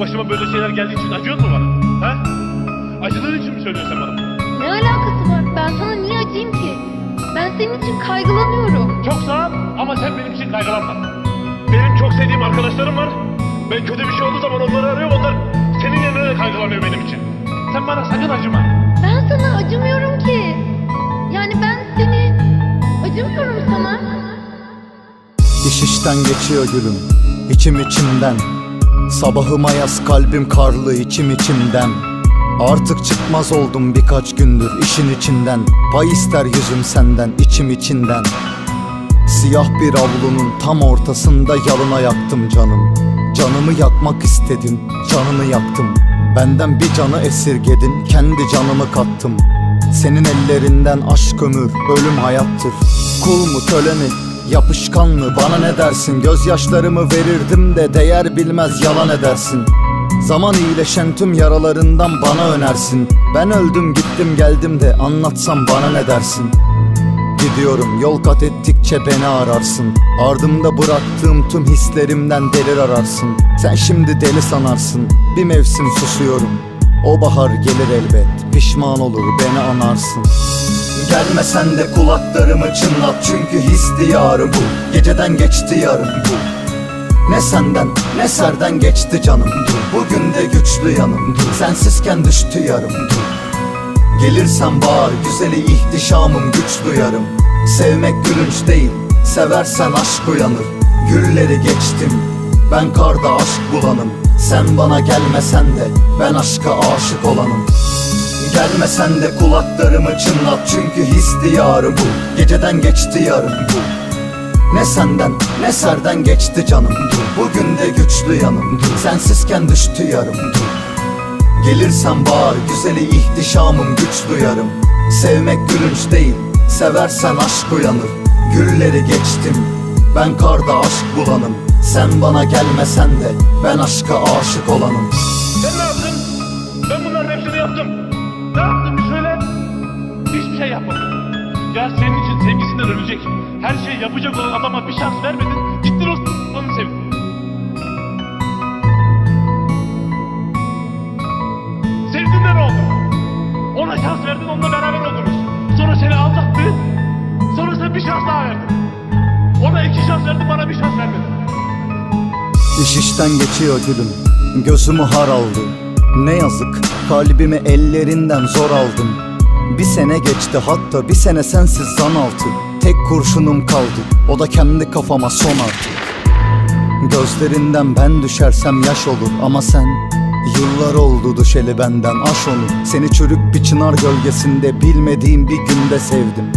başıma böyle şeyler geldiği için acıyor mu bana? Ha? Acıdığın için mi söylüyorsun sen bana? Ne alakası var? Ben sana niye acıyım ki? Ben senin için kaygılanıyorum. Çok sağ ol ama sen benim için kaygılanma. Benim çok sevdiğim arkadaşlarım var. Ben kötü bir şey olduğu zaman onları arıyorum. Onlar senin yerine de kaygılanıyor benim için. Sen bana sakın acıma. Ben sana acımıyorum ki. Yani ben seni acımıyorum sana. İş işten geçiyor gülüm, içim içimden. Sabahıma yaz, kalbim karlı, içim içimden. Artık çıkmaz oldum birkaç gündür işin içinden. Pay ister yüzüm senden, içim içinden. Siyah bir avlunun tam ortasında yalına yaktım canım. Canımı yakmak istedim, canını yaktım. Benden bir canı esirgedin, kendi canımı kattım. Senin ellerinden aşk ömür, ölüm hayattır. Kul mu köle mi, yapışkan mı, bana ne dersin? Gözyaşlarımı verirdim de değer bilmez yalan edersin. Zaman iyileşen tüm yaralarından bana önersin. Ben öldüm gittim geldim de anlatsam bana ne dersin? Gidiyorum yol kat ettikçe beni ararsın. Ardımda bıraktığım tüm hislerimden delir ararsın. Sen şimdi deli sanarsın, bir mevsim susuyorum. O bahar gelir elbet, pişman olur beni anarsın. Gelmesen de kulaklarımı çınlat, çünkü his diyarı bu. Geceden geçti yarın bu. Ne senden ne serden geçti canım dur. Bugün de güçlü yanım dur. Sensizken düştü yarım dur. Gelirsen bağır güzeli ihtişamım, güç duyarım. Sevmek gülünç değil, seversen aşk uyanır. Gülleri geçtim, ben karda aşk bulanım. Sen bana gelmesen de ben aşka aşık olanım. Gelmesen de kulaklarımı çınlat, çünkü his diyarı bu. Geceden geçti yarım bu. Ne senden ne serden geçti canım dur. Bugün de güçlü yanım dur. Sensizken düştü yarım dur. Gelirsen bağır güzeli ihtişamım, güç duyarım. Sevmek gülünç değil, seversen aşk uyanır. Gülleri geçtim, ben karda aşk bulanım. Sen bana gelmesen de ben aşka aşık olanım. Sen ne yaptın? Ben bunların hepsini yaptım. Ne yaptın bir söyle? Hiçbir şey yapmadım. Ya senin için sevgisinden ölecek, her şeyi yapacak olan adama bir şans vermedin. Gittin onu sevdin. Sevdin de ne oldu? Ona şans verdin, onunla beraber oldunuz. Sonra seni aldattı. Sonra sen bir şans daha verdin. Ona 2 şans verdin, bana bir şans vermedin. İş işten geçiyor gülüm, gözümü har aldı. Ne yazık, kalbimi ellerinden zor aldım. Bir sene geçti, hatta bir sene sensiz zan altı. Tek kurşunum kaldı, o da kendi kafama son artık. Gözlerinden ben düşersem yaş olur, ama sen yıllar oldu düşeli benden, aş onu. Seni çürük bir çınar gölgesinde bilmediğim bir günde sevdim.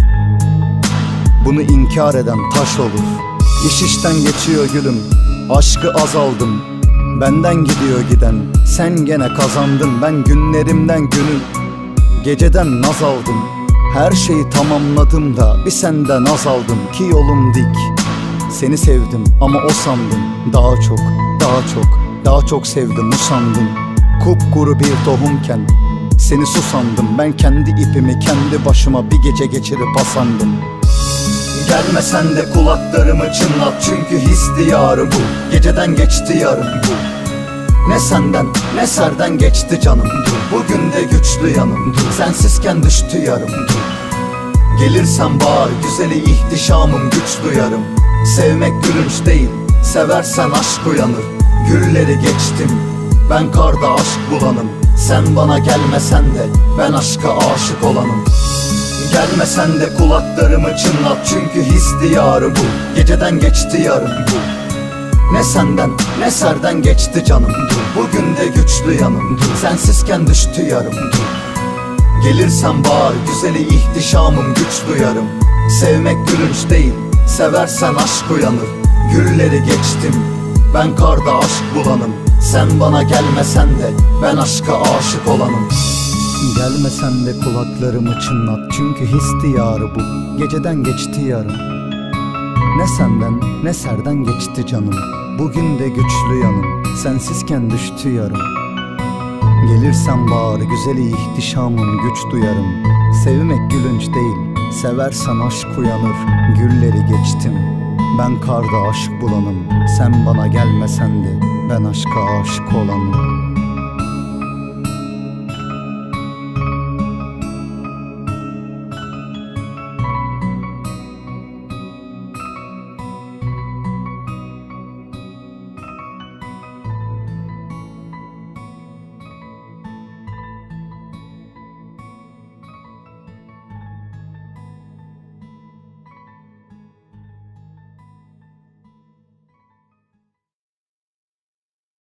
Bunu inkar eden taş olur. İş işten geçiyor gülüm, aşkı azaldım. Benden gidiyor giden, sen gene kazandın. Ben günlerimden günü, geceden naz aldım. Her şeyi tamamladım da bir senden naz aldım. Ki yolum dik, seni sevdim ama o sandım. Daha çok, daha çok, daha çok sevdim usandım. Kupkuru bir tohumken seni susandım. Ben kendi ipimi kendi başıma bir gece geçirip asandım. Gelmesen de kulaklarımı çınlat, çünkü his diyarı bu. Geceden geçti yarım bu. Ne senden ne serden geçti canım dur. Bugün de güçlü yanım dur. Sensizken düştü yarım dur. Gelirsen bağır güzeli ihtişamım, güç duyarım. Sevmek gülünç değil, seversen aşk uyanır. Gülleri geçtim, ben karda aşk bulanım. Sen bana gelmesen de ben aşka aşık olanım. Gelmesen de kulaklarımı çınlat, çünkü his diyarı bu. Geceden geçti yarım bu. Ne senden ne serden geçti canım dur. Bugün de güçlü yanım dur. Sensizken düştü yarım dur. Gelirsen bağır güzeli ihtişamım, güç duyarım. Sevmek gülünç değil, seversen aşk uyanır. Gülleri geçtim, ben karda aşk bulanım. Sen bana gelmesen de ben aşka aşık olanım. Gelmesen de kulaklarımı çınlat, çünkü his diyarı bu. Geceden geçti yarım. Ne senden ne serden geçti canım. Bugün de güçlü yanım, sensizken düştü yarım. Gelirsen bağır güzeli ihtişamım, güç duyarım. Sevmek gülünç değil, seversen aşk uyanır. Gülleri geçtim, Ben karda aşık bulanım, sen bana gelmesen de ben aşka aşık olanım.